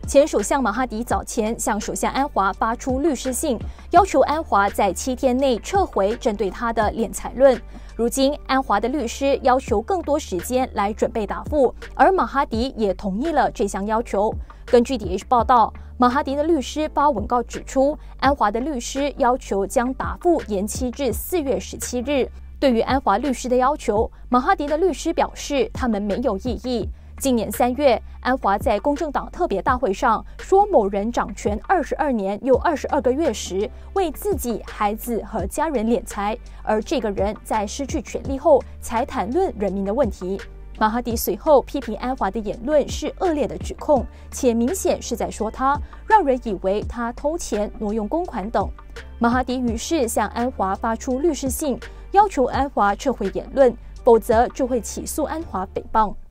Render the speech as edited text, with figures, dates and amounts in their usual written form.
前首相马哈迪早前向首相安华发出律师信，要求安华在7天内撤回针对他的敛财论。如今，安华的律师要求更多时间来准备答复，而马哈迪也同意了这项要求。根据 DH 报道，马哈迪的律师发文告指出，安华的律师要求将答复延期至4月17日。对于安华律师的要求，马哈迪的律师表示，他们没有异议。今年3月，安华在公正党特别大会上说，某人掌权22年又22个月时，为自己、孩子和家人敛财，而这个人在失去权力后才谈论人民的问题。马哈迪随后批评安华的言论是恶劣的指控，且明显是在说他，让人以为他偷钱、挪用公款等。马哈迪于是向安华发出律师信，要求安华撤回言论，否则就会起诉安华诽谤。